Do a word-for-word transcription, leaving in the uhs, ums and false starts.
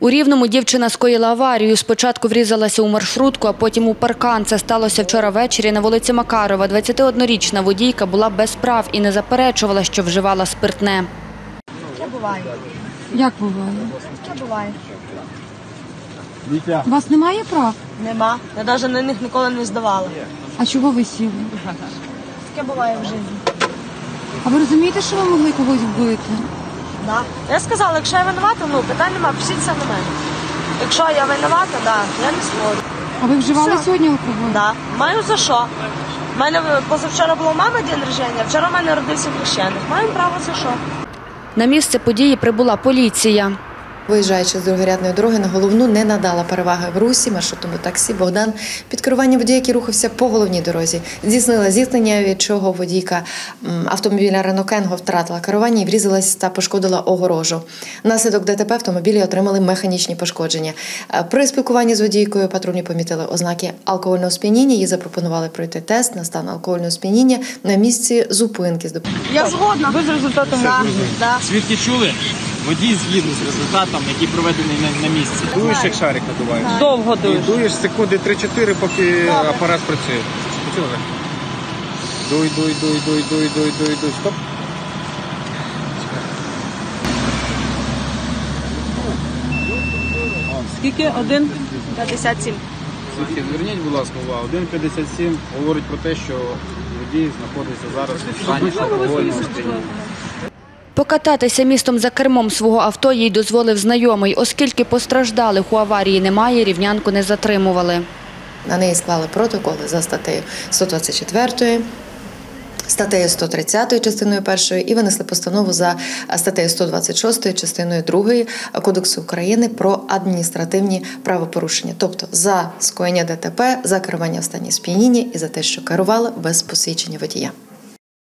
У Рівному дівчина скоїла аварію. Спочатку врізалася у маршрутку, а потім у паркан. Це сталося вчора ввечері на вулиці Макарова. двадцятиоднорічна водійка була без прав і не заперечувала, що вживала спиртне. Таке буває. Як буває? Таке буває. У вас немає прав? Нема. Я навіть на них ніколи не здавала. А чого ви сіли? Таке буває в житті. А ви розумієте, що ви могли когось вбити? Да. Я сказала, якщо я винувата, ну питань нема, пишіться на мене. Якщо я винувата, да, я не спорю. А ви вживали Все. сьогодні алкоголь? Да. Маю за що. У мене позавчора було у мами день рождення, вчора в мене родився хрещеник. Маю право за що. На місце події прибула поліція. Виїжджаючи з другорядної дороги на головну, не надала переваги в русі маршрутному таксі Богдан під керуванням водія, який рухався по головній дорозі. Здійснила зіткнення, від чого водійка автомобіля Рено Кенго втратила керування і врізалась та пошкодила огорожу. Внаслідок ДТП автомобілі отримали механічні пошкодження. При спілкуванні з водійкою патрульні помітили ознаки алкогольного сп'яніння. Їй запропонували пройти тест на стан алкогольного сп'яніння на місці зупинки. Я згодна. Ви з результатом Да. Да. Свідки чули? Водій згідний з результатом, який проведений на, на місці. Дуєш, як шарик надуваєш. Довго І дуєш. дуєш секунди три-чотири, поки апарат працює. Почули? Дуй, дуй, дуй, дуй, дуй, дуй, дуй, дуй. Стоп. Скільки? Один? п'ятдесят сім. Свідки, зверніть, будь ласка, увагу. один п'ятдесят сім говорить про те, що водій знаходиться зараз в стані алкогольного сп'яніння. Покататися містом за кермом свого авто їй дозволив знайомий. Оскільки постраждалих у аварії немає, рівнянку не затримували. На неї склали протоколи за статтею сто двадцять четвертою, статтею сто тридцятою частиною першою і винесли постанову за статтею сто двадцять шостою частиною другою Кодексу України про адміністративні правопорушення. Тобто за скоєння ДТП, за керування в стані сп'яніння і за те, що керувала без посвідчення водія.